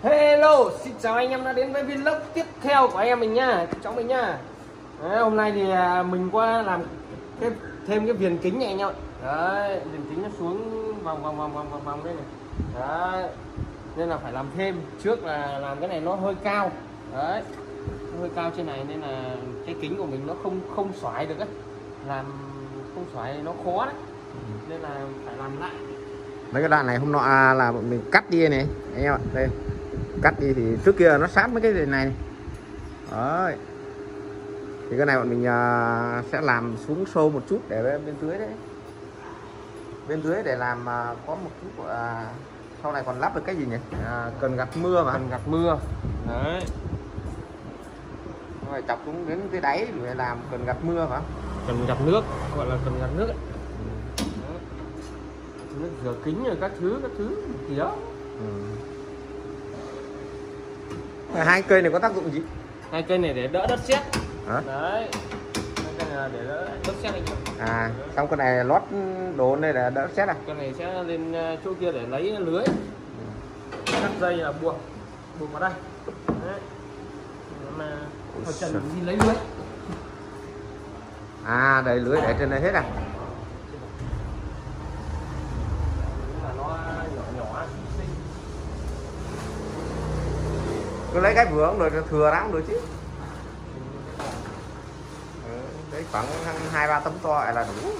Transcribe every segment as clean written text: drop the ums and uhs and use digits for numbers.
Hello, xin chào anh em đã đến với vlog tiếp theo của anh em mình nha, cháu mình nha. Đấy, hôm nay thì mình qua làm thêm cái viền kính này anh em ạ. Đấy, viền kính nó xuống vòng đây này. Đấy, nên là phải làm thêm. Trước là làm cái này nó hơi cao. Đấy, nó hơi cao trên này nên là cái kính của mình nó không xoáy được á. Làm không xoáy nó khó đấy. Nên là phải làm lại. Mấy cái đoạn này hôm nọ là mình cắt đi này anh em ạ, đây cắt đi thì trước kia nó sát mấy cái này. Đấy, thì cái này bọn mình sẽ làm xuống sâu một chút để bên dưới đấy, bên dưới để làm có một chút sau này còn lắp được cái gì nhỉ, cần gạt mưa mà, cần gạt mưa. Đấy, phải chọc xuống đến cái đáy để làm cần gạt mưa phải không? cần gạt nước, gọi là cần gạt nước ấy. Nước rửa kính rồi các thứ thì đó. Hai cây này có tác dụng gì? Hai cây này để đỡ đất sét. Hả? Đấy, hai cây này để đỡ đất sét anh ạ. Xong cái này lót đồ này là đỡ sét à? Cái này sẽ lên chỗ kia để lấy lưới, cắt dây là buộc vào đây. Đấy, mà hồi trần mình đi lấy lưới. Đầy lưới để trên đây hết à? Cứ lấy cái vừa cũng được, thừa ra cũng được chứ. Đấy khoảng 2-3 tấm to là đủ.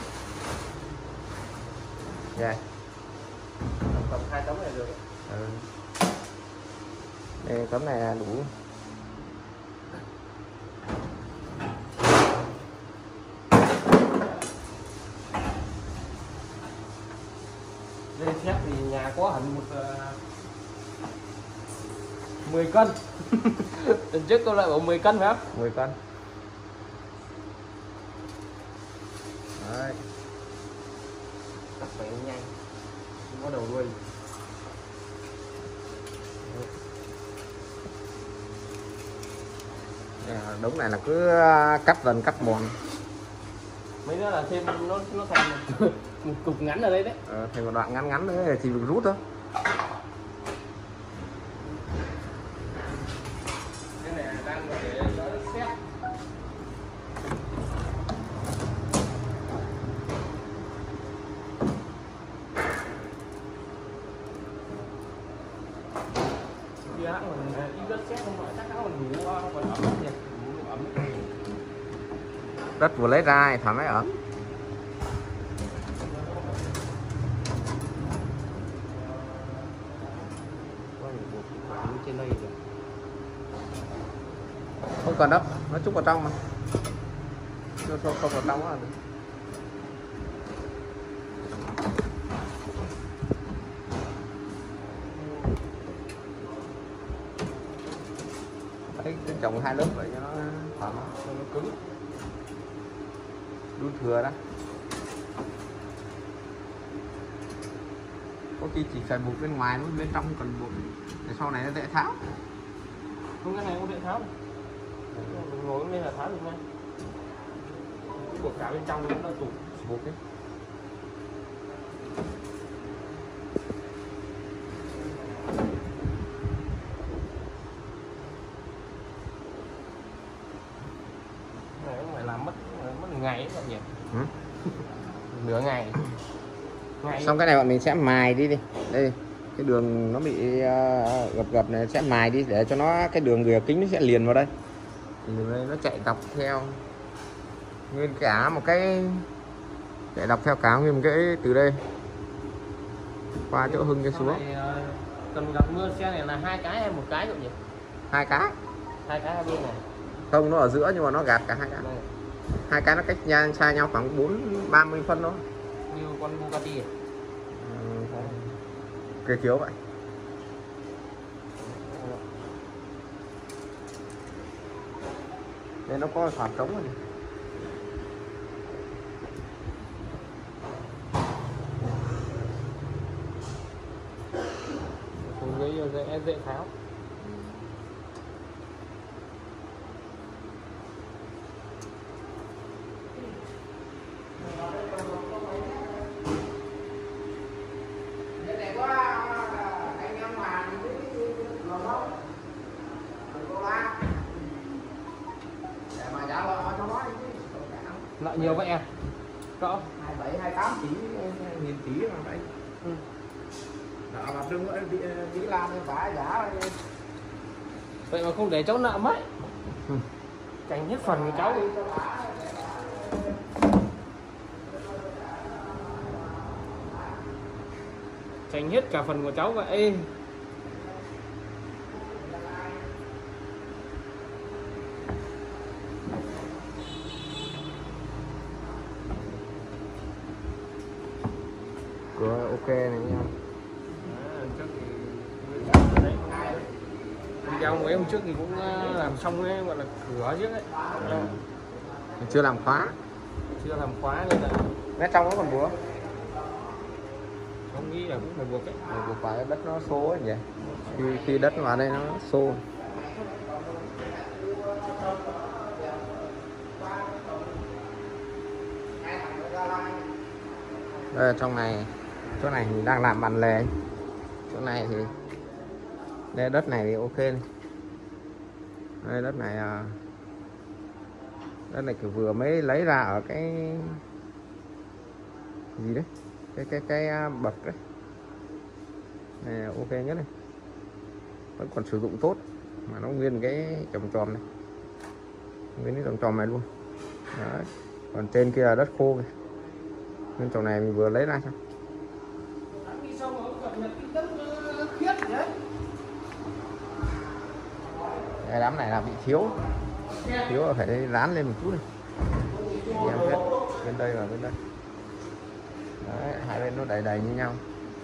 Yeah. Tầm 2 tấm này được. Đây tấm này là đủ. Dây thép thì nhà có hẳn một 10 cân. Lần trước tôi lại bảo 10 cân phải không? 10 cân. Đấy. Cắt phải nhanh, không có đầu đuôi. Đúng này là cứ cắt dần cắt mòn. Mấy nữa là thêm nó thành một cục ngắn ở đây đấy. Thành một đoạn ngắn nữa thì mình rút thôi. Cái này đang để đỡ sét. Khi hãng mình ít đất sét không phải chắc hãng mình ngủ còn ấm nhỉ, ngủ ấm. Đất vừa lấy ra thoải mái ở. Trên đây rồi. Không cần đâu, nó trúc vào trong mà. Không vào trong á. Đấy, trồng 2 lớp vậy cho nó thoải mái, cho nó cứng. Đun thừa đó. Có khi chỉ phải buộc bên ngoài, bên trong không cần buộc. Để sau này nó dễ tháo. Không, cái này không dễ tháo. Mình ngồi lên là tháo được ngay. Buộc cả bên trong nó tủ Buộc đấy. này cũng phải làm mất ngày các nhỉ. Ừ. Nửa ngày. Xong cái này bọn mình sẽ mài đi đây, cái đường nó bị gập này sẽ mài đi để cho nó cái đường rìa kính nó sẽ liền vào đây, thì đây nó chạy dọc theo nguyên cả một cái, chạy dọc theo cả nguyên một cái từ đây qua chỗ Hưng cái xuống. Này, cần gặp mưa xe này là 2 cái hay 1 cái rồi nhỉ? 2 cái. 2 cái hai bên này. Không, nó ở giữa nhưng mà nó gạt cả 2 cái. Đây. 2 cái nó cách xa nhau khoảng 30 phân thôi. Như con Bugatti à? Kiểu vậy. Đây nó có khoảng trống rồi. Xuống dưới dễ tháo. Cái này có anh em mà Nợ nhiều vậy à? Cỡ 27 28 tỷ nghìn tỷ mà đây. Ừ. Nợ mà đừng đi làm phải giả. Vậy mà không để cháu nợ mất. Ừ. Cảnh hết phần của cháu đi. Tranh hết cả phần của cháu vậy. Cửa ok này nha. Video mấy hôm trước thì cũng làm xong ấy, gọi là cửa trước ấy. Chưa làm khóa. Chưa làm khóa nên là Mét trong nó còn búa. không nghĩ là cũng phải buộc ấy. Buộc phải đất nó xô ấy nhỉ. Khi đất vào đây nó xô. Đây là trong này, chỗ này thì đang làm bàn lề, chỗ này thì đây đất này thì ok này. Đây đất này kiểu vừa mới lấy ra ở cái gì đấy, cái bậc đấy này, ok nhất này, vẫn còn sử dụng tốt mà nó nguyên cái chòm chòm này, nguyên cái chòm chòm này luôn. Đấy. Còn trên kia là đất khô kìa. Nên chỗ này mình vừa lấy ra xong. Cái đám này là bị thiếu là phải dán lên một chút này. Em biết bên đây và bên đây. Đấy, hai bên nó đầy đầy như nhau.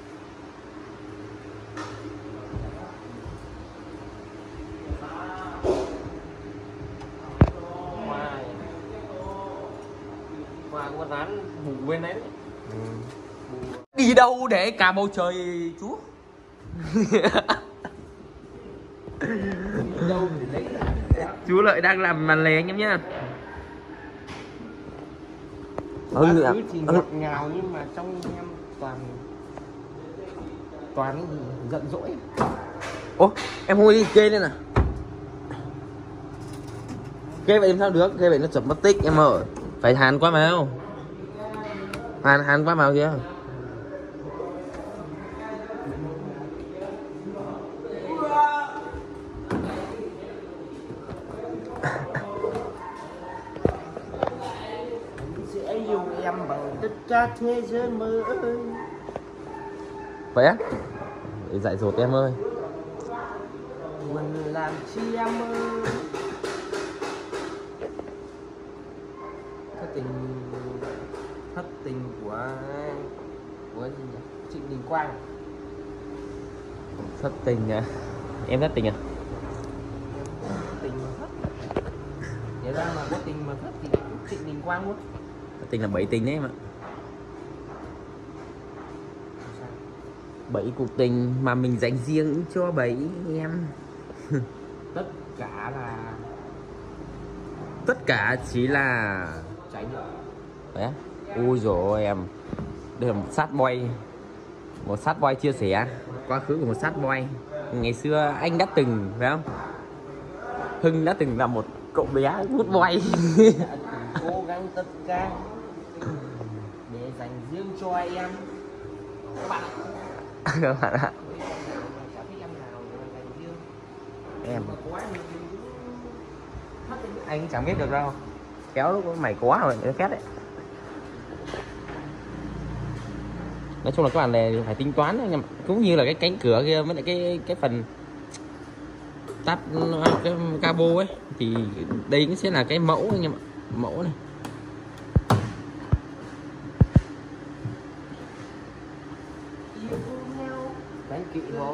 Hoa có dán bù bên đấy. Ừ. Đi đâu để cả bầu trời chú? Đâu để lấy? Chú Lợi đang làm màn lề anh em nhá. Thứ thì ngọt ngào nhưng mà trong em toàn cái gì giận dỗi. Ủa em không đi kê lên à? Kê vậy làm sao được, kê vậy nó chập mất tích em ơi. Phải hàn qua màu. Hàn qua màu kia. Sẽ yêu em bằng tất cả thế giới mơ ơi. Vậy á? Để dạy dột em ơi. Mình làm chi em ơi. Thất tình của gì nhỉ? Trịnh Đình Quang. Thất tình à? Em thất tình à? Tình mà thất. Để ra mà có tình mà thất thì cũng Trịnh Đình Quang luôn. Thất tình là 7 tình đấy em ạ. 7 cuộc tình mà mình dành riêng cho 7 em. Tất cả chỉ là trải nghiệm. Đấy á? Ui dồi ôi em. Đây là một sad boy. Một sad boy chia sẻ quá khứ của một sad boy. Ngày xưa anh đã từng, phải không? Hưng đã từng là một cậu bé hút boy. Cố gắng tất cả để dành riêng cho em. Các bạn ạ. Các bạn ạ. Em anh cũng chẳng biết được đâu, kéo lúc mày quá rồi nó phét đấy. Nói chung là các bạn này phải tính toán anh em, cũng như là cái cánh cửa kia với lại cái phần tắp cái cabo ấy, thì đây cũng sẽ là cái mẫu anh em ạ, mẫu này. Cánh kỵ không?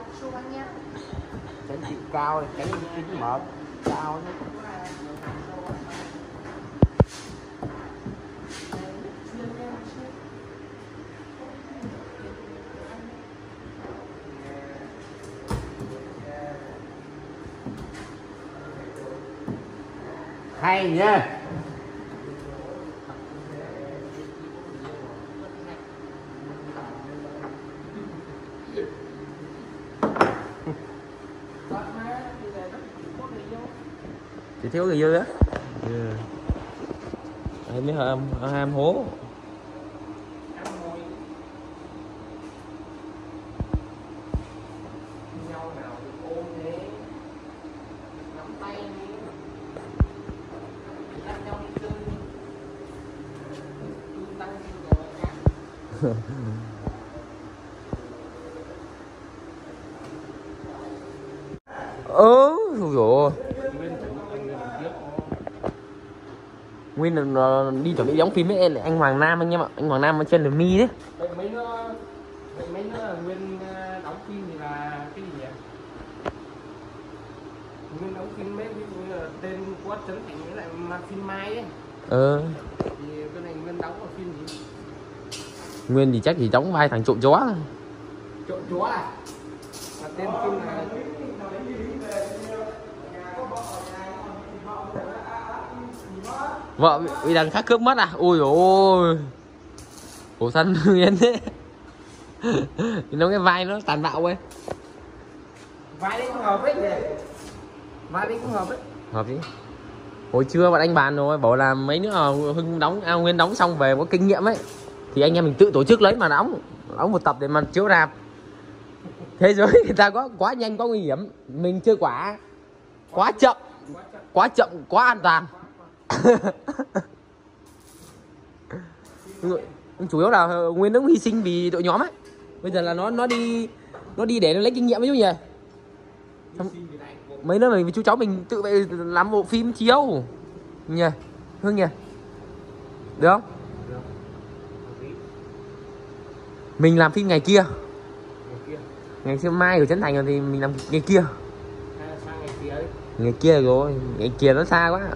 Cánh kỵ cao này, cánh kính mở cao nhé. Hay nhá. Chỉ thiếu người dư á. Đấy mới ham hố. Rồi Nguyên là đi chuẩn bị đóng phim với anh Hoàng Nam anh em ạ, anh Hoàng Nam ở trên đường mi đấy. Mấy nữa Nguyên đóng phim thì là cái gì vậy? Nguyên đóng phim mấy ví dụ như là tên Quát Trấn Thành với lại mặt phim Mai ấy. Thì cái này Nguyên đóng vào phim gì? Nguyên thì chắc chỉ đóng vai thằng trộm chó thôi. Trộm chó à? Và tên phim là vợ bị đằng khác cướp mất à? Ôi dồi ôi, khổ thân Nguyên thế. Nó cái vai nó tàn bạo ấy. vai đấy cũng hợp ấy nhỉ? Vai đấy cũng hợp ấy. Hợp chứ. Hồi trưa bọn anh bàn rồi, bảo là mấy nữa Hưng đóng, Nguyên đóng xong về có kinh nghiệm ấy thì anh em mình tự tổ chức lấy mà đóng một tập để mà chiếu rạp. Thế giới người ta có quá nhanh quá nguy hiểm, mình chơi quá chậm, quá an toàn. Chủ yếu là Nguyên cũng hy sinh vì đội nhóm ấy. Bây giờ là nó đi để nó lấy kinh nghiệm với chú nhỉ. Mấy nữa mình với chú cháu mình tự vậy làm bộ phim chiếu nhỉ, Hưng nhỉ, được không? Mình làm phim ngày kia, ngày xưa Mai của Trấn Thành rồi thì mình làm ngày kia. Ngày kia rồi, ngày kia nó xa quá.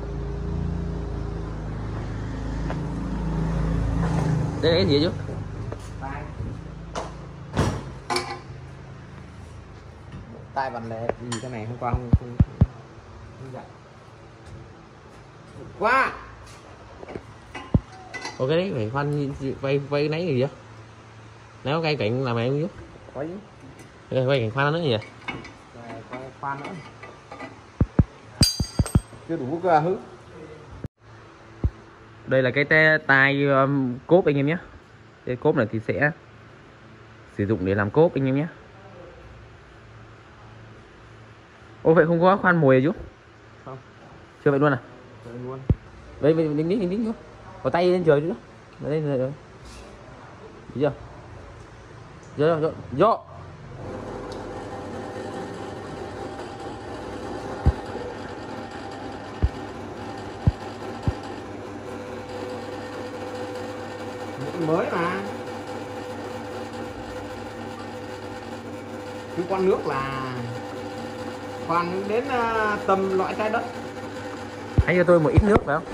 Đây là cái gì chứ? Tai bàn lệ gì cái này hôm qua không dạy. Quá. Ủa cái đấy phải khoan quay nấy gì vậy? Nếu quay cảnh làm mày không biết. Quay cảnh khoan nữa nhỉ? Quay khoan nữa. Chưa đủ cơ hứ. Đây là cái tai cốp anh em nhé. Cái cốp này thì sẽ sử dụng để làm cốp anh em nhé. Ô vậy không có khoan mồi à chú? Không. Chưa vậy luôn à? Chơi luôn. Vậy đính chú. Có tay lên trời chứ. Đây rồi. Thấy chưa? Vô. Mới mà. Cứ con nước là khoan đến tầm loại trái đất. Hãy cho tôi một ít nước phải không?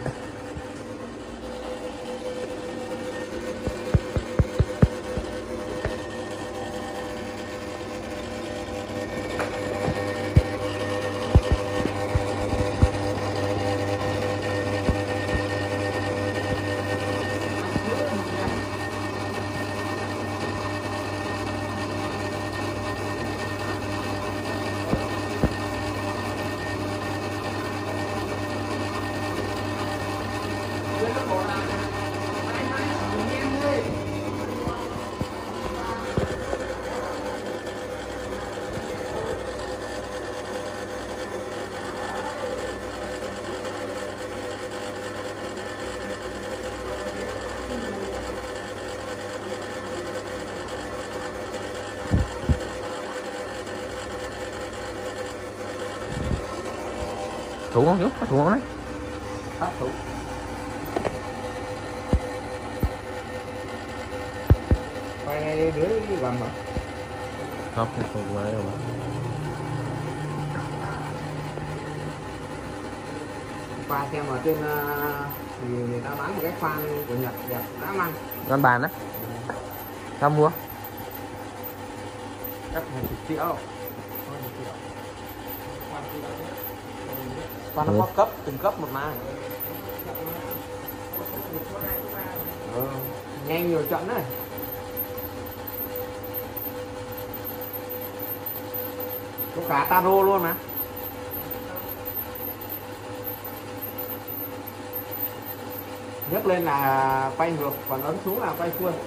Thủ không chú? Có thủ không đấy? Pháp thủ. Quay ngay dưới gần mà. Không quay đâu mà. Qua xem ở trên thì người ta bán một cái khoan của Nhật đẹp dã man. Con bàn á? Sao mua? Chắc 10 triệu. Khoan nó có cấp, từng cấp một mà. Nhanh nhiều trận đấy. Có cả taro luôn mà. nhấc lên là quay ngược, còn ấn xuống là quay xuôi.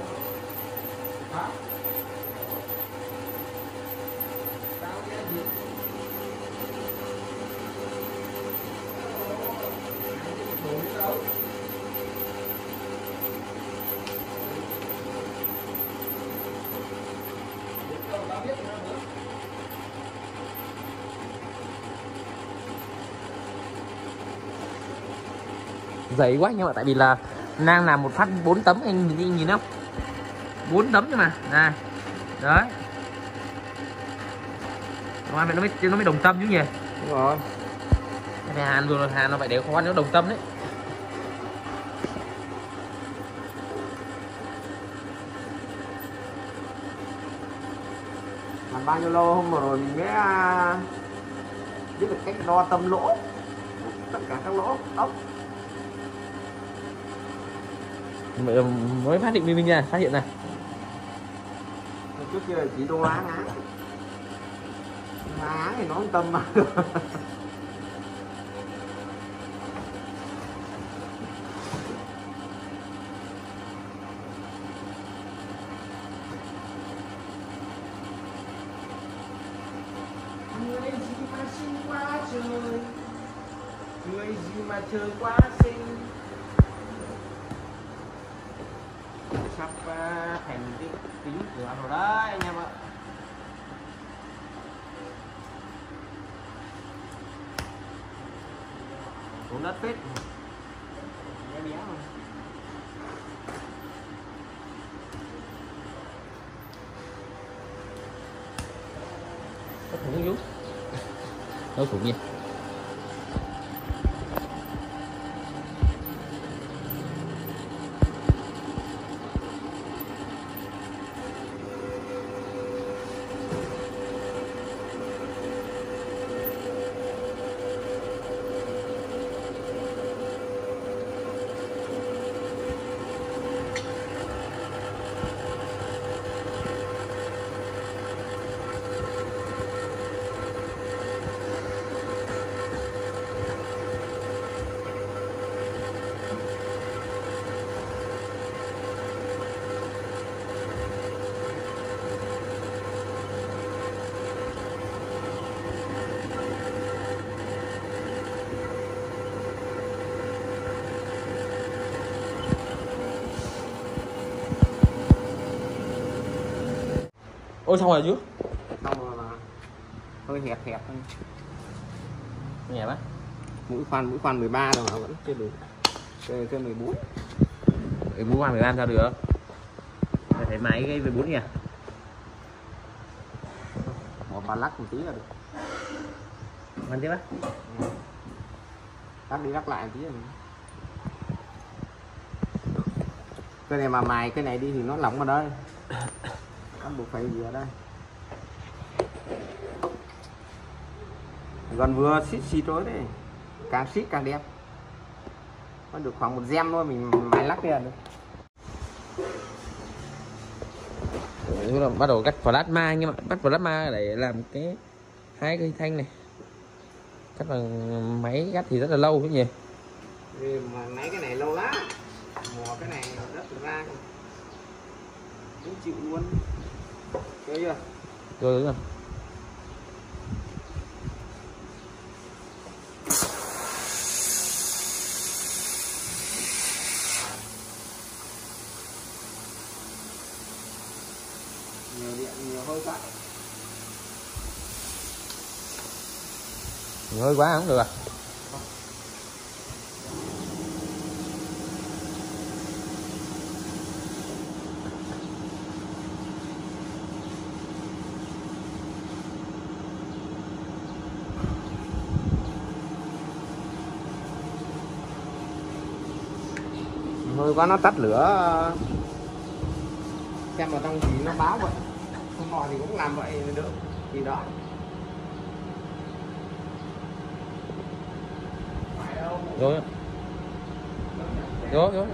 Dày quá nhưng mà tại vì là đang làm một phát 4 tấm, anh nhìn không, 4 tấm nhưng mà này đấy, nó mới đồng tâm chứ nhỉ. Đúng rồi. Cái hàn rồi, hàn nó phải để khoan nó đồng tâm đấy. Làm bao nhiêu lâu hôm rồi mình mới biết được cách đo tâm lỗ, tất cả các lỗ ốc. Mới phát hiện mình nha, phát hiện này. Trước kia là chỉ đo áng áng. Áng thì nó không tâm mà. Người gì mà xinh quá trời, người gì mà trời quá xinh. Sắp thành cái kính cửa rồi đấy anh em ạ. Xuống đất phết, bé bé mà. Có thủng chú, đâu thủng gì. Ôi xong rồi chú. Xong rồi mà hơi hẹp hẹp thôi. Nhẹ quá. Mũi khoan 13 rồi mà vẫn chưa đủ. Cái 14. Cái mũi khoan 13 sao được? Phải thấy máy cái 14 nhỉ? Một bà lắc một tí là được. Ăn tiếp á. Lắc đi lắc lại một tí là được. Cái này mà mài cái này đi thì nó lỏng ở đây. Anh buộc phải gì ở đây. Gần vừa xít rối đấy. Càng xít càng đẹp. Có được khoảng 1 gem thôi mình mài lắc đi là được. Bắt đầu cắt plasma anh em ạ, bắt plasma để làm cái 2 cây thanh này. Cắt bằng máy cắt thì rất là lâu chứ nhỉ. Vì mà mấy cái này lâu lắm. Mò cái này rất là ra. Cũng chịu luôn. Thấy chưa? Rồi đúng rồi. Nhiều điện nhiều hơi quá. Hơi quá không được à? Hơi quá nó tắt lửa. Xem vào trong thì nó báo vậy. Không mò thì cũng làm vậy được. Thì đó. Rồi. Rồi.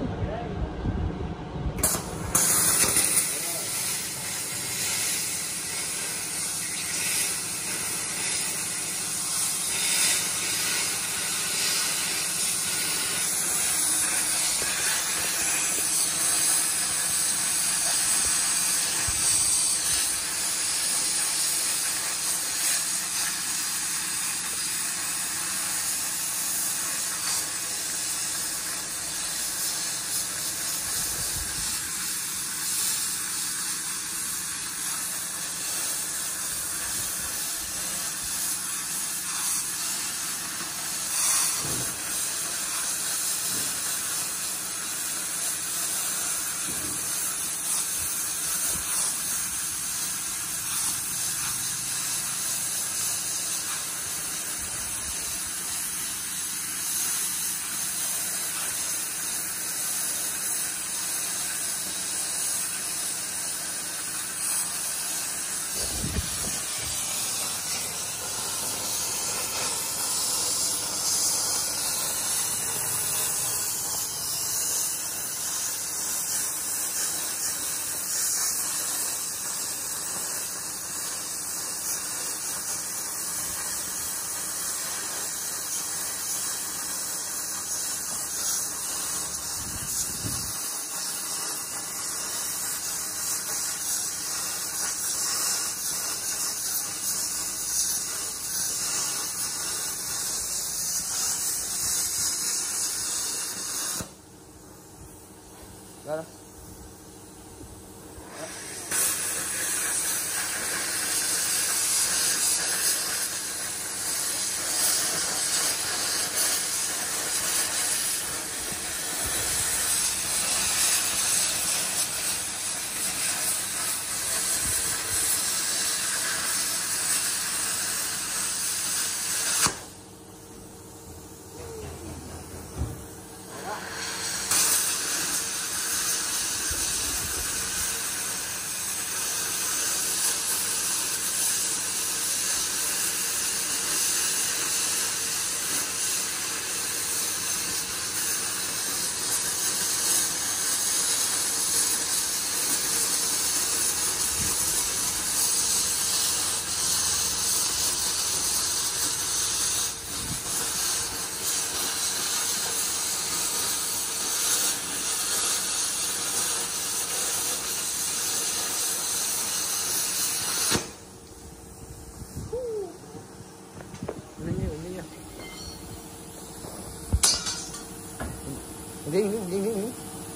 Đi.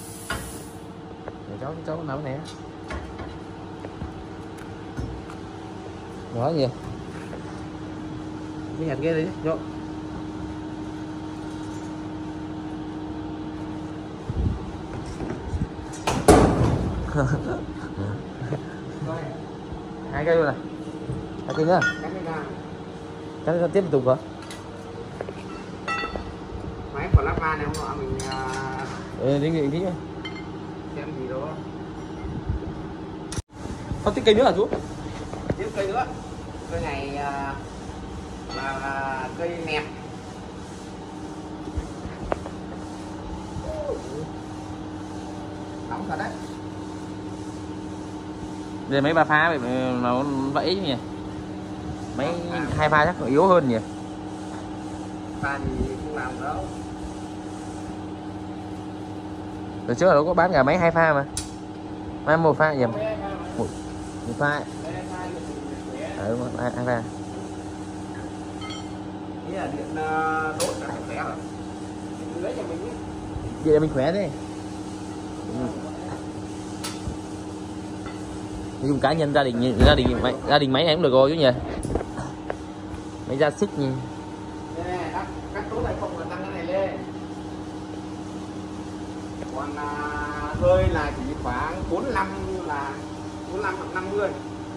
Để cháu nấu nè. Nói gì? Cái nhặt kia đi, vô. Hai cây luôn này. Hai cây nữa. Cắn tiếp tục hả? Máy của lắp va này không ạ, mình Đi nghỉ tí. xem gì đó. Có tiếp cây nữa hả chú? Tiếp cây nữa. Cây này là cây nẹp. Nóng thật đấy. Đây mấy ba pha nó vẫy nhỉ? Mấy hai pha chắc yếu hơn nhỉ? Pha thì không làm đâu. Từ trước là nó có bán cả mấy hai pha mà. Mai một pha nhỉ? Một pha. Đúng rồi, hai pha. Ý là điện đốt là khỏe rồi. Lấy cho mình. Vậy là mình khỏe thế. Dùng cá nhân gia đình máy này cũng được rồi chứ nhỉ? Mấy gia xích nhỉ? Cắt tốt này không là tăng cái này lên. Còn hơi là chỉ khoảng 45 là 45 hoặc 50.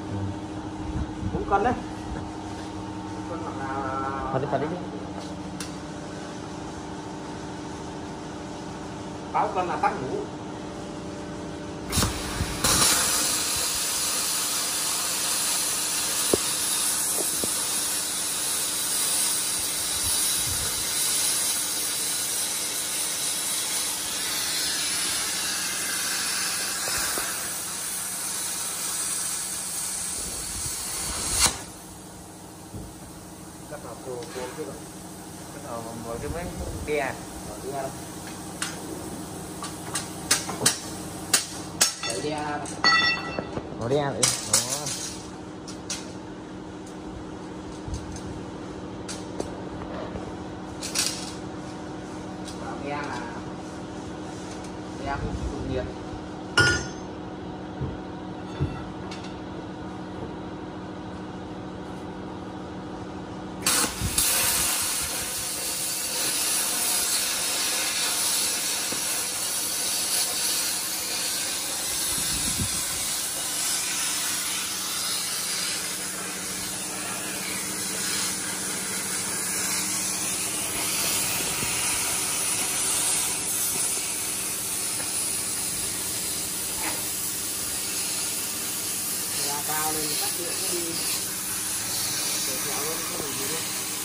4 cân đấy. 4 cân hoặc là Phạt đi. 6 cân là tắt ngủ. Cắt vào cô chứ rồi. Cắt vào một cái mấy đè. Đẩy đe. Nó đen đấy. Đó. Đe là đe không chịu nhiệt. Cao lên cắt điện nó đi để kéo lên không bị gì đâu.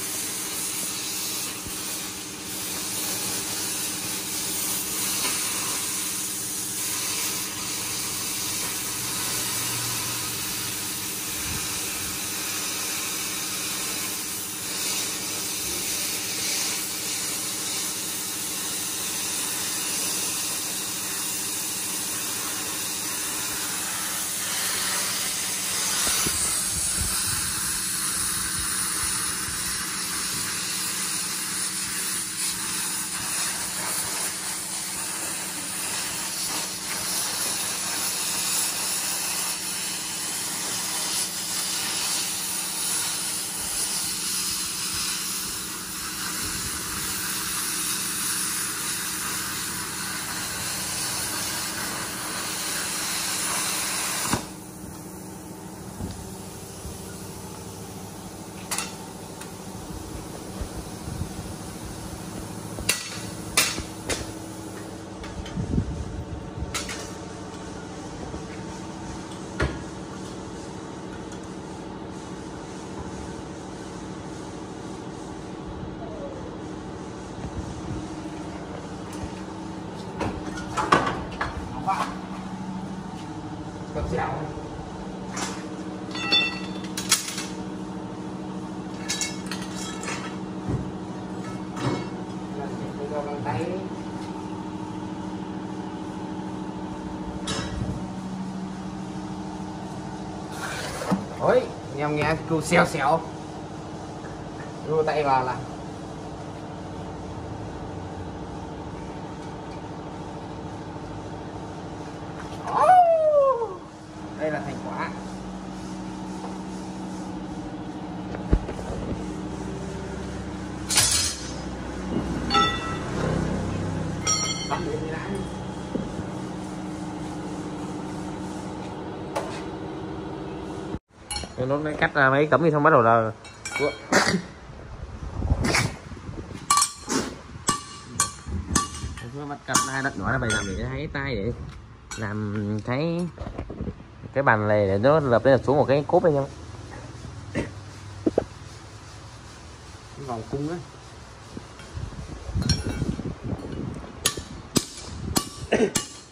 Con dẻo. Bằng tay. Ôi, anh em nghe câu xèo xèo. Đưa tay vào là làm việc thì làm. Nó cắt ra mấy cẩm thì xong bắt đầu là bắt cặp hai đất nhỏ là phải làm để thấy tay để làm cái bàn này để nó lập lên xuống một cái cốp đây nha. Cái vòng cung á. Cái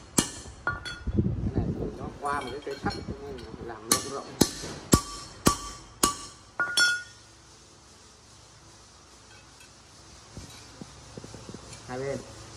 này thì nó qua một cái cây sắt nên làm rộng rộng. Hai bên.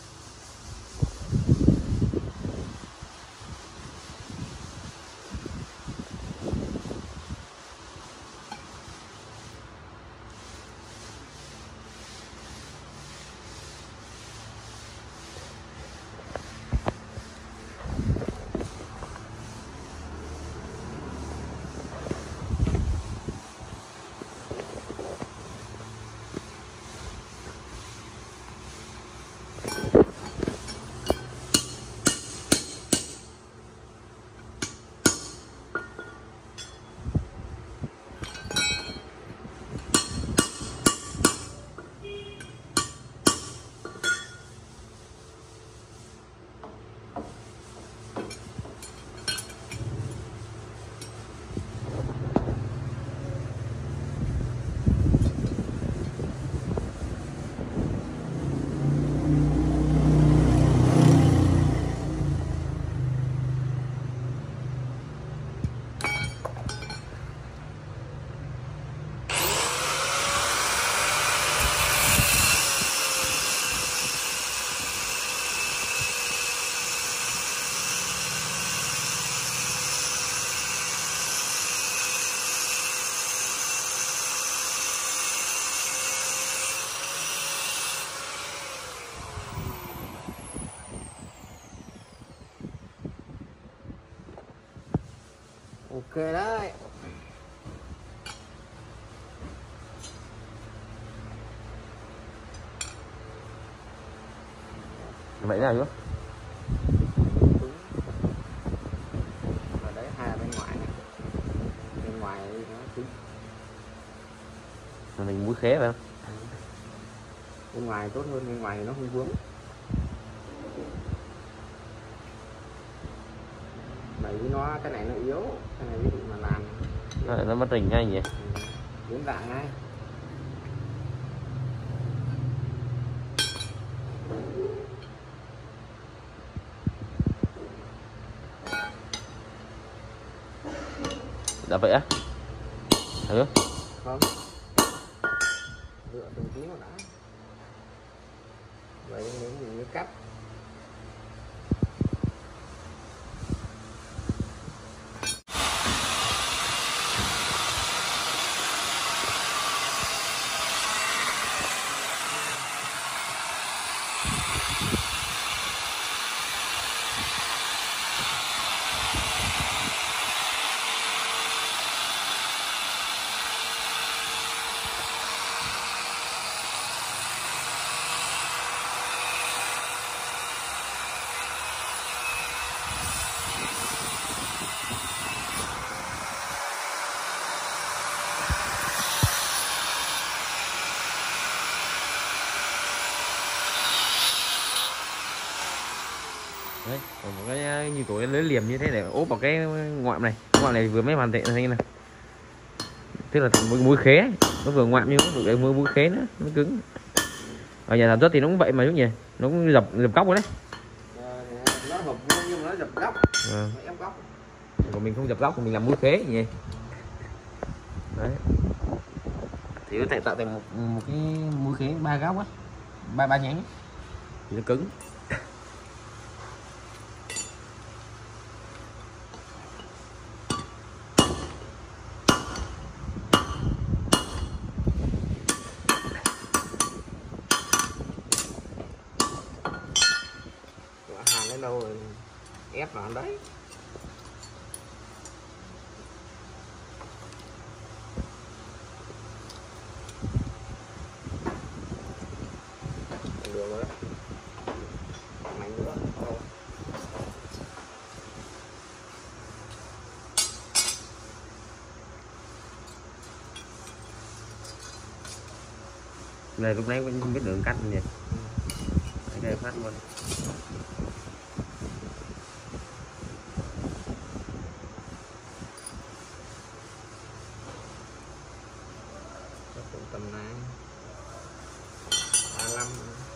Ok đấy. Vậy nào chứ? Ở đấy hai là bên ngoài này. Bên ngoài nó cứng. Mình mũi khế phải không? Bên ngoài tốt hơn, bên ngoài nó không vướng. Bởi vì nó cái này nó yếu, cái này ví dụ mà làm Nó mất trình ngay vậy. biến dạng ngay. Đã vậy á? Ừ. Không. Dựa từng tí nó đã. Vậy nếu mình mới cắt. Đấy, còn một cái như của cái lưới liềm như thế để ốp vào cái ngoạm này vừa mới hoàn thiện như này, tức là mũi khế ấy. Nó vừa ngoạm nhưng nó được mũi khế nữa, nó cứng. Ở nhà sản xuất thì nó cũng vậy mà, đúng nhỉ, nó cũng dập góc rồi đấy. Nó hộp vuông nhưng mà nó dập góc, nó ép góc. Còn mình không dập góc, mình làm mũi khế nhỉ. Đấy, thì có thể tạo thành một cái mũi khế ba góc á, ba nhánh thì nó cứng. Hàn đến đâu rồi ép vào đấy. Được rồi đấy. Mạnh nữa. Này lúc nãy cũng không biết đường cắt nhỉ. Đây phát luôn. Tầm này 35.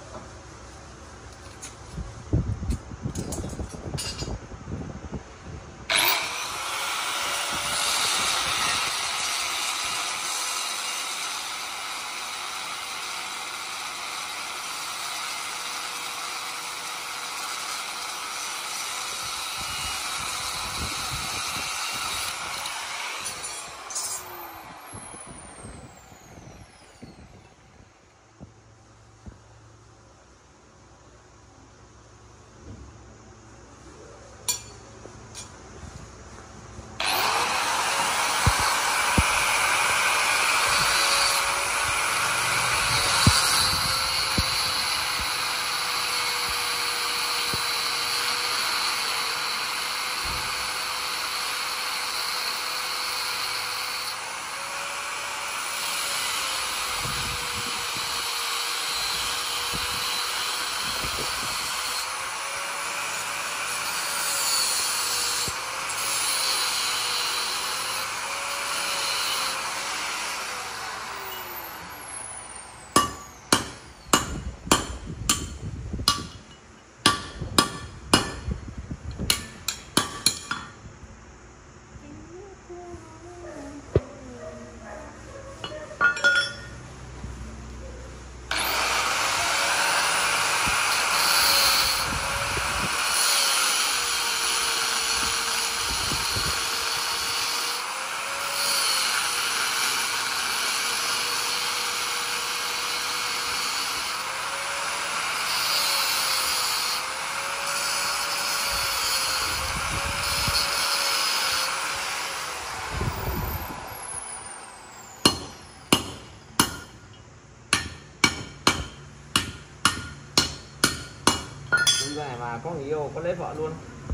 Này mà có người yêu có lấy vợ luôn.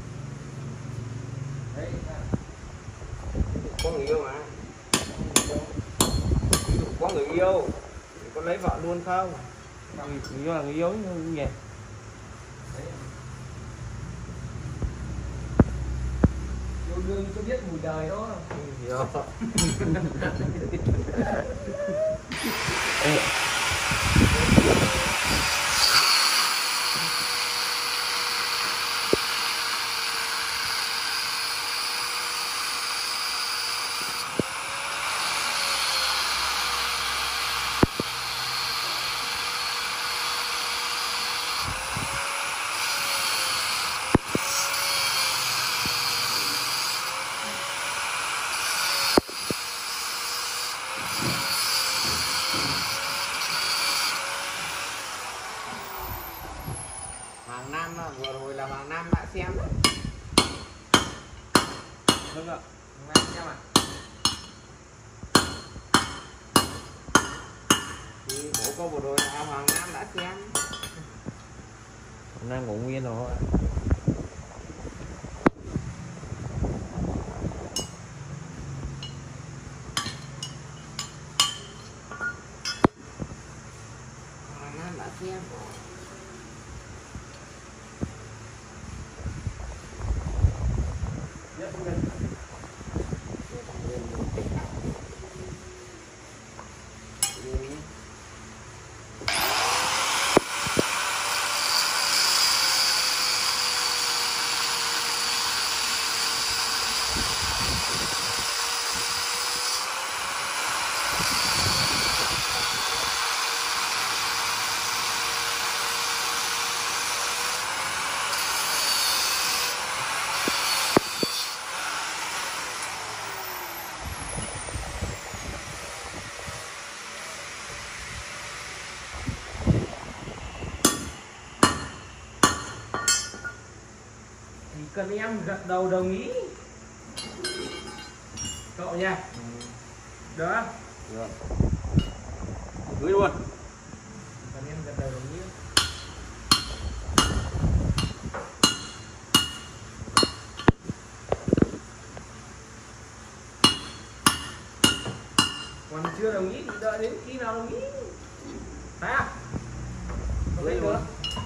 Đấy. Có người yêu mà. Có người yêu có lấy vợ luôn không? Người yêu là người yêu nhỉ? Yêu đương cho biết mùi đời đó. Hoàng Nam vừa rồi là Hoàng Nam đã xem đấy. Vâng ạ. Hoàng Nam xem à? Thì bố cô vừa rồi là Hoàng Nam đã xem. Hoàng Nam ngủ nguyên rồi. Hoàng Nam đã xem. Cần em gật đầu đồng ý cậu nha. Được không? Được. Gửi luôn. Cần em gật đầu đồng ý. Còn chưa đồng ý thì đợi đến khi nào đồng ý. Thấy à? Cưới luôn.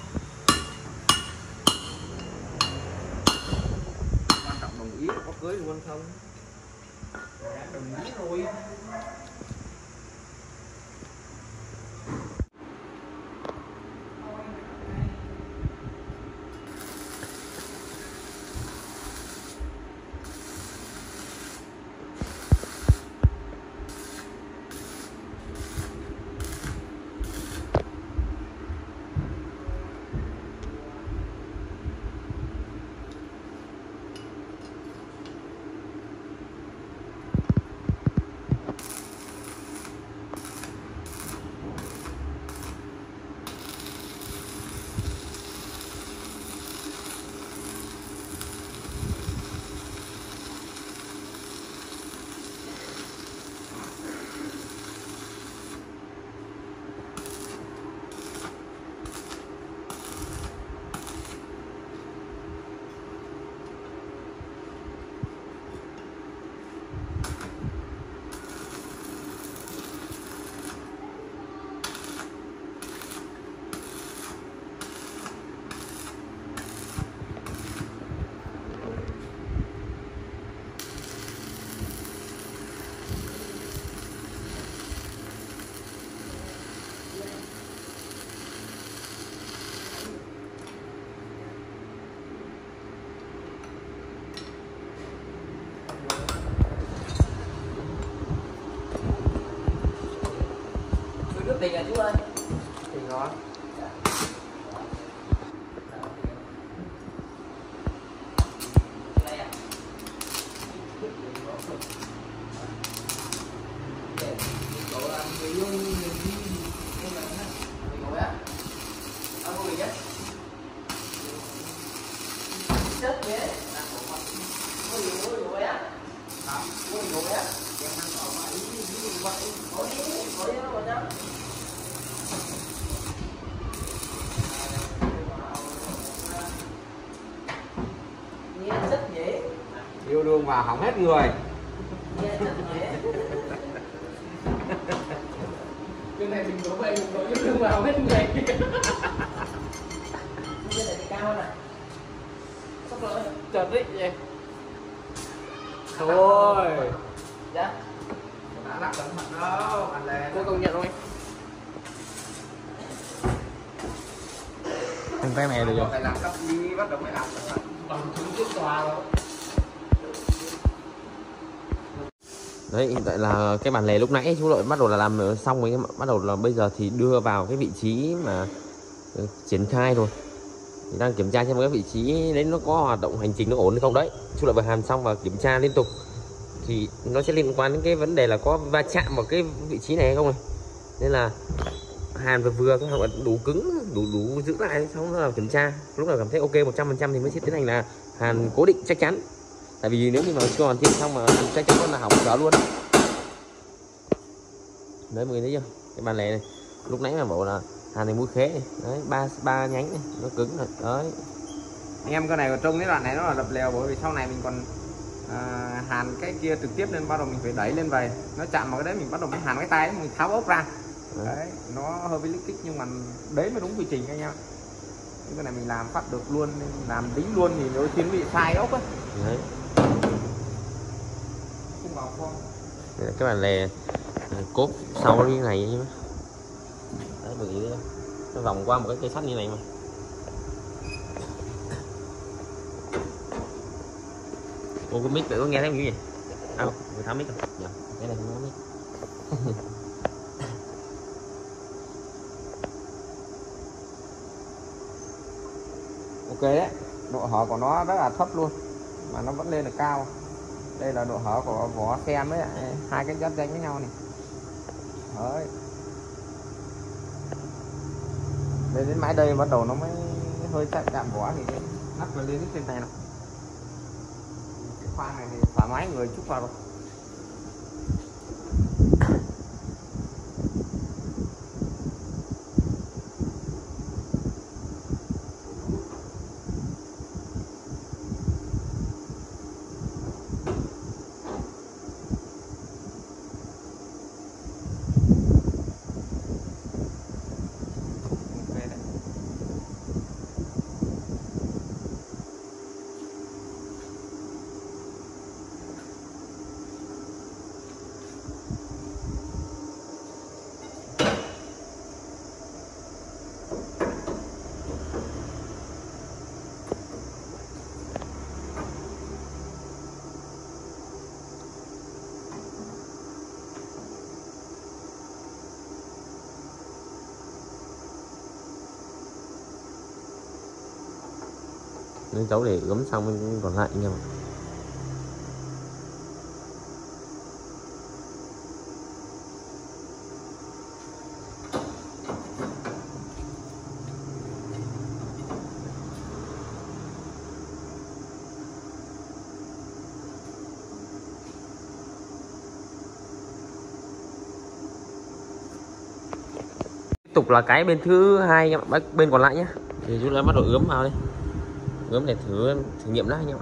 Quan trọng đồng ý có cưới luôn không? Đồng ý rồi. Tiền à chú ơi. Tiền rồi. Yêu đương vào hỏng hết người. Cái này mình đổ về mình đổ yêu đương vào hết người. Cái này cao này. Sắp lỡ chợt đấy vậy. Thôi. Dạ. Đã lắp cẩn thận đâu, anh Lê. Cô công nhận không anh? Thằng cái này được rồi. Phải làm cấp đi bắt đầu mới làm cẩn thận. Bằng chứng trước tòa rồi. Đấy, hiện tại là cái bản lề lúc nãy chú Lợi bắt đầu là làm xong rồi, bắt đầu là bây giờ thì đưa vào cái vị trí mà triển khai rồi. Thì đang kiểm tra xem cái vị trí đấy nó có hoạt động hành trình nó ổn hay không đấy. Chú Lợi vừa hàn xong và kiểm tra liên tục thì nó sẽ liên quan đến cái vấn đề là có va chạm vào cái vị trí này hay không này. Nên là hàn vừa cái hoặc là đủ cứng, đủ giữ lại, xong rồi kiểm tra. Lúc nào cảm thấy ok 100% thì mới sẽ tiến hành là hàn cố định chắc chắn. Tại vì nếu như mà chưa hoàn thiện xong mà chắc chắn là hỏng dở luôn. Đấy mọi người thấy chưa? Cái bàn lề này lúc nãy mà bảo là hàn này mũi khế này. Đấy, ba nhánh này, nó cứng rồi. Đấy. Anh em cái này trong cái đoạn này nó là lập lèo, bởi vì sau này mình còn hàn cái kia trực tiếp nên bắt đầu mình phải đẩy lên về. Nó chạm vào cái đấy mình bắt đầu mới hàn cái tay mình tháo ốc ra. Đấy, nó hơi bị lích kích nhưng mà đấy mới đúng quy trình anh em. Cái này mình làm phát được luôn, làm đính luôn thì đôi khi bị sai ốc á. Đấy. Không bảo con. Cái bàn lề cốt sau như này nhé. Đấy mọi người thấy không? Nó vòng qua một cái cây sắt như này mà. Ô cái mic vậy có nghe thấy cái gì? À, người tháo mic rồi. Dạ, cái này không có mic. Ok đấy, độ hở của nó rất là thấp luôn mà nó vẫn lên được cao. Đây là độ hở của vỏ xe với hai cái giáp danh với nhau này. Đấy. Lên đến mãi đây bắt đầu nó mới hơi chạm vỏ thì nắp vào lên trên này nào. Cái khoang này thì thoải mái người chút vào rồi. Nên cháu để ướm xong mình còn lại anh em ạ. Tiếp tục là cái bên thứ hai anh em ạ, bên còn lại nhé. Thì chúng ta bắt đầu ướm vào đây, ướm để thử nghiệm đã anh em ạ.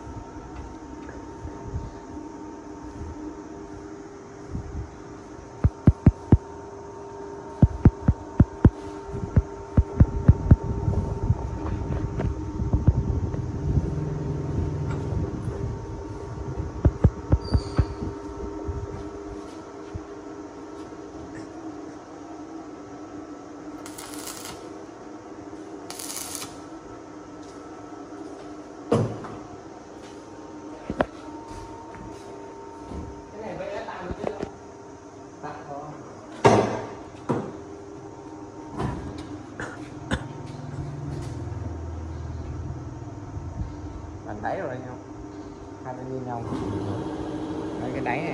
Bàn đáy rồi anh không? Hai bên như nhau. Đấy cái đáy này.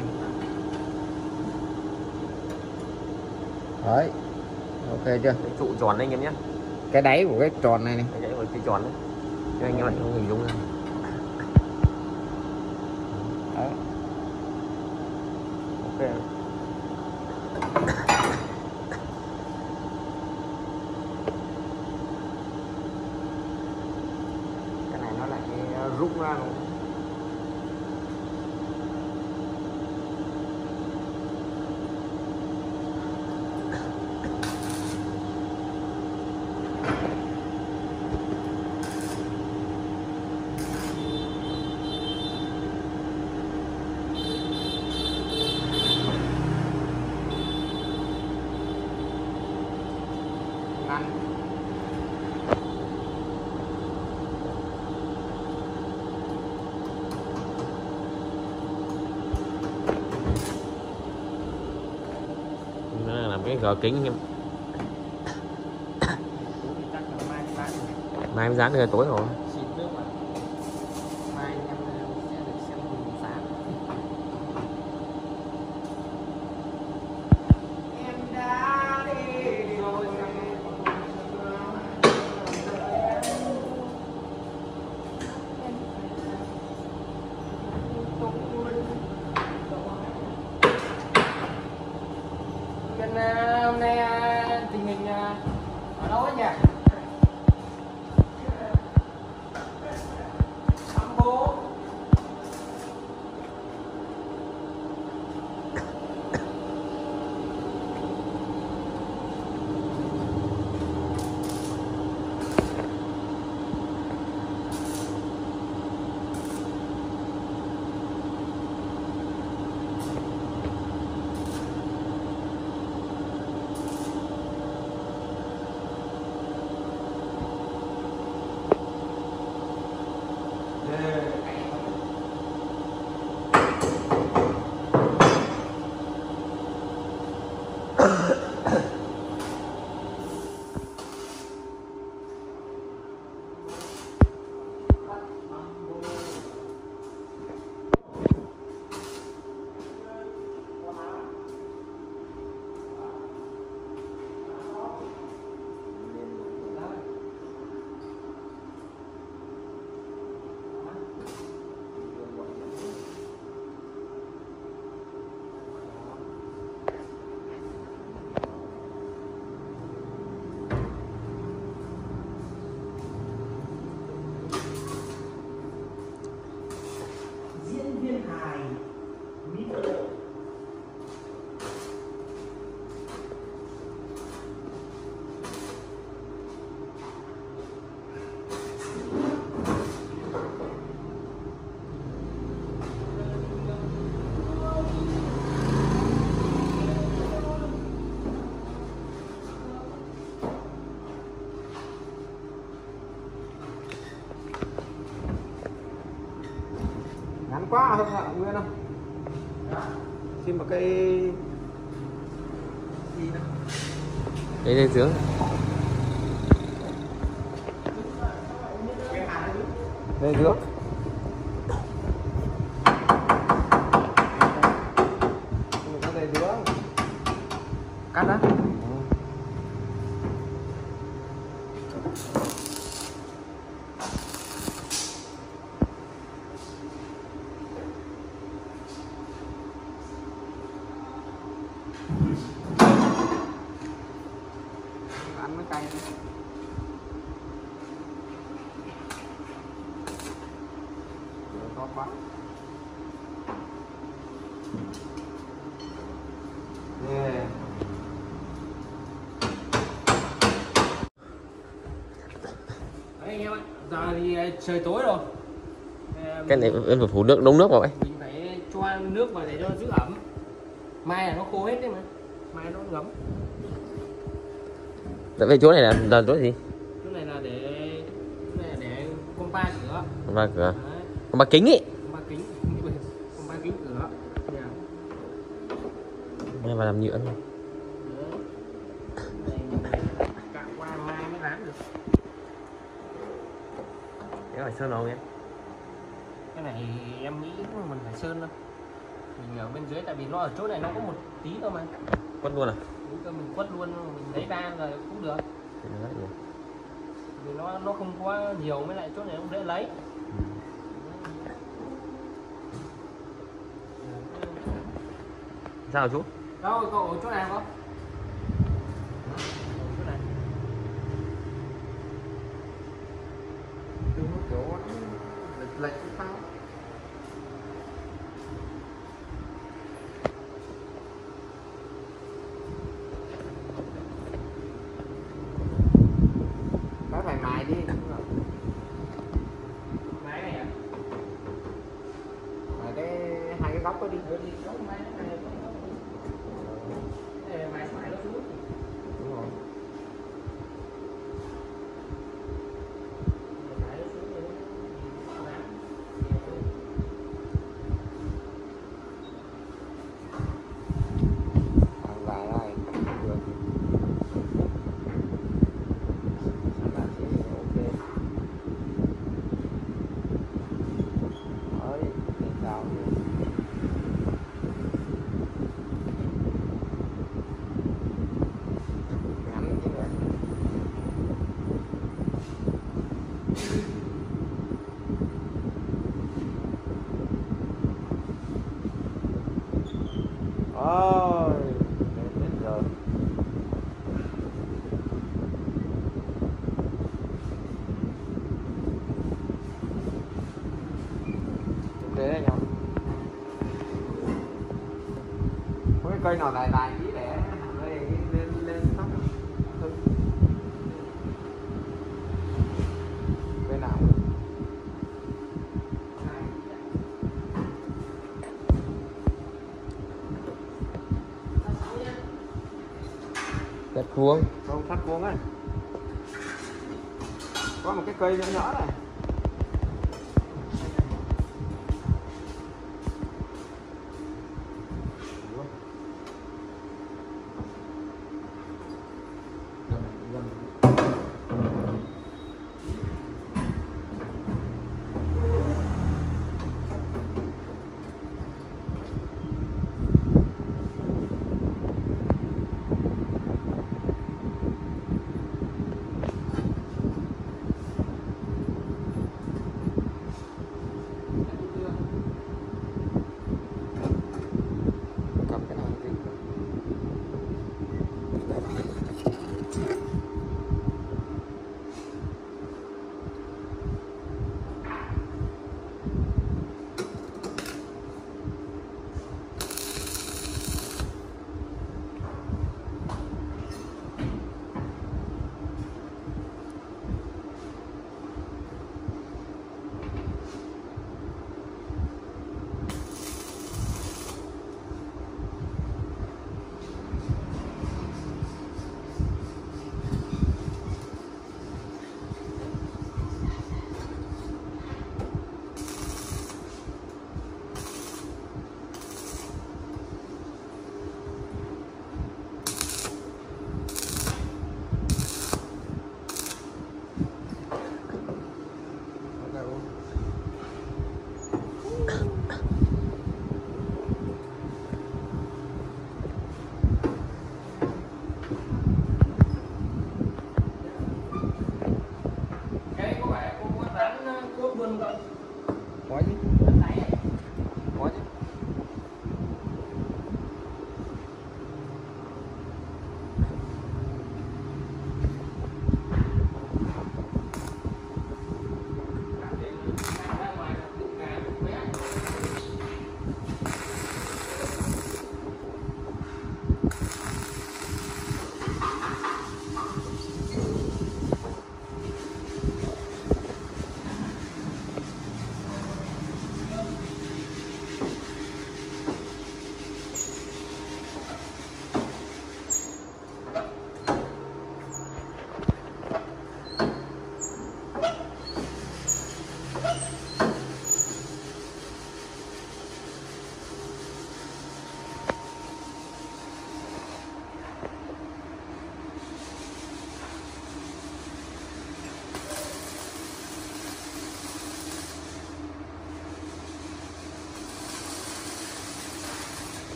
Đấy. Ok chưa? Cái trụ tròn đấy anh em nhé. Cái đáy của cái tròn này này. Cái đáy của cái tròn đấy. Cho anh em lại không hình dung ra. Đấy. Ok. Cái này nó lại rút ra luôn. Nó làm cái gờ kính anh em. Mai em dán được tối rồi. Hôm nay tình hình ở đâu ấy nhỉ? Bố. Ngắn quá không ạ Nguyên không? Xin một cái gì nữa? Đây lên dưới. Cái hạt Đây dướng. Đây dướng. Cắt đó. Ăn mới cay. Khó quá. Yeah. Đấy anh em ạ, giờ thì trời tối rồi. Cái này em phải phủ nước, đống nước vào ấy. Mình phải cho nước vào để cho nó giữ ẩm. Mai là nó khô hết đấy mà. Mai nó ngấm. Tại vì chỗ này là chỗ gì? Chỗ này là để compa cửa. Con ba cửa. Đấy, Con ba kính ý. compa kính. Compa kính cửa. Yeah. Em vào làm nhựa thôi. Đấy. Này mình cạo qua mai mới dán được. Cái phải sơn đâu em? Cái này em nghĩ mình phải sơn đâu. Mình ở bên dưới tại vì nó ở chỗ này nó có một tí thôi mà. Quất luôn à? Đúng cơ, mình quất luôn, mình lấy ra rồi cũng được. Thì nó rất nhiều. Vì nó không quá nhiều, với lại chỗ này cũng dễ lấy. Sao chú? Đâu cậu ở chỗ này không? Ở chỗ này. Đúng chỗ lệch lệch sao? Phải mài đi. Máy này à? Mài cái hai cái góc đó đi. Đi góc máy này. Đây máy phải nó xuống. Đúng rồi. Máy nó xuống rồi. Vài đây. Được. Là chỉ ok. Đấy, thì sao đi. Ngắn như vậy. Ôi, đến giờ. Thế anh không? Có cái cây nào dài dài tí để đây lên lên sắp thôi. Cây nào? Đất vuông. Không, sắt vuông ấy. Có một cái cây nhỏ nhỏ này.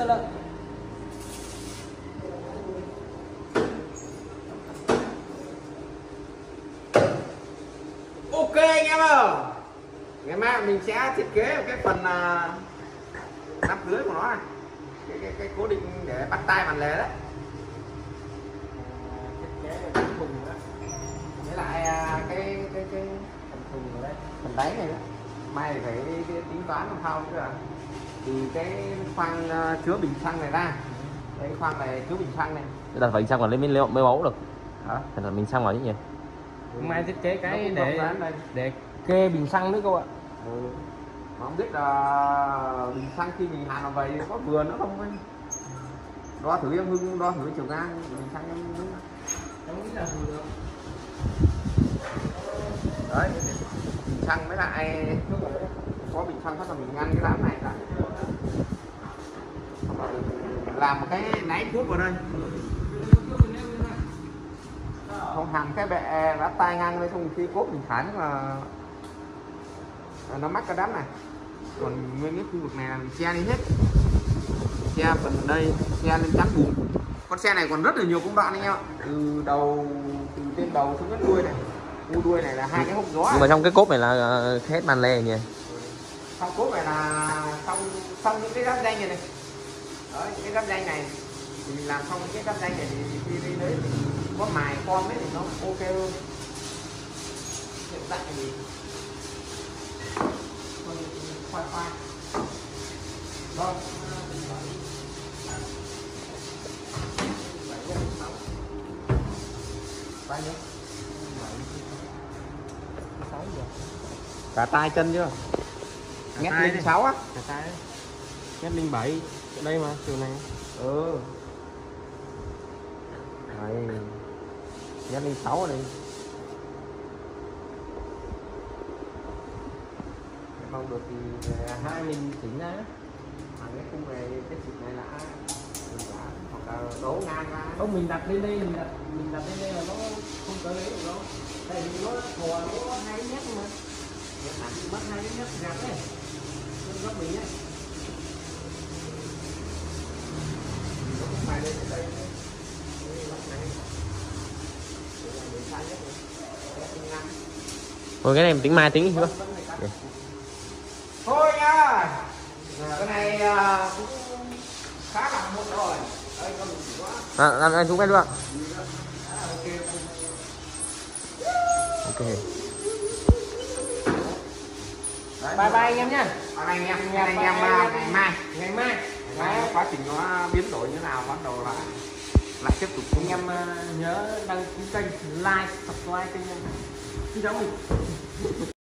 sơ lợn. Ok anh em ơi, ngày mai mình sẽ thiết kế một cái phần nắp dưới của nó này, cái cố định để bắt tay bàn lề đấy, Thiết kế cái thùng đó. với lại cái Phần thùng ở đây. phần đáy này nữa. Mai thì phải tính toán làm sao chứ, từ cái khoang chứa bình xăng này ra, cái khoang này chứa bình xăng này. đặt phải xăng vào lấy mới bấu được. Hả? Thành là mình xăng vào chứ nhỉ. Mai thiết kế cái Nó cũng rộng đây. để kê bình xăng nữa cô ạ. Ừ. Mà không biết là bình xăng khi mình hạ nó vậy có vừa nữa không ấy. Đo thử em Hưng, đo thử chiều ngang bình xăng em Hưng. Không nghĩ là vừa được. Đấy, bình xăng với lại có bình xăng phát là mình ngăn cái đám này lại. Làm một cái náy cuốc vào đây, không hẳn cái bệ đã tay ngang đây, xong khi cốt mình thải là nó mắc cái đám này. Còn nguyên cái khu vực này là mình che đi hết, che phần đây, che lên chắn bùn. Con xe này còn rất là nhiều công đoạn anh em ạ, từ trên đầu xuống đến đuôi này. Đuôi này là hai cái hốc gió. Nhưng mà trong cái cốp này là hết bàn lề nhỉ. Xong cốt này là xong những cái giáp danh này này. Đấy, những cái giáp danh này thì mình làm xong những cái giáp danh này thì khi đi đấy có mài con ấy thì nó ok hơn. Hiện tại thì khoan vâng. Bao nhiêu? Cả tay chân chưa? Ngét lên 6 á. Cả tay. Ngét 07. Đây mà, chiều này. Ừ. Đấy. Ngét lên 6 ở đây. Mong được thì Hai mình chỉnh ra. cái khung này, cái xịt này là hoặc là đổ ngang ra. Không, mình đặt lên đây, mình đặt lên đây là nó không tới đấy được đâu. Tại vì nó thò nó 2 mét mà. Nó hẳn mất 2 mét gạt đấy. Nó gấp mình ấy. Mài lên đến đây. Đây là này. Đây là 12 mét này. Rồi cái này mình tính mai tính chưa? Thôi nha. Cái này cũng khá là muộn rồi. Đây con mình quá. Anh xuống cái luôn. Ok. Bye bye anh em nhá. Anh em ngày mai quá trình nó biến đổi như nào bắt đầu lại tiếp tục. Anh em nhớ đăng ký kênh, like, subscribe kênh em. Xin chào mình.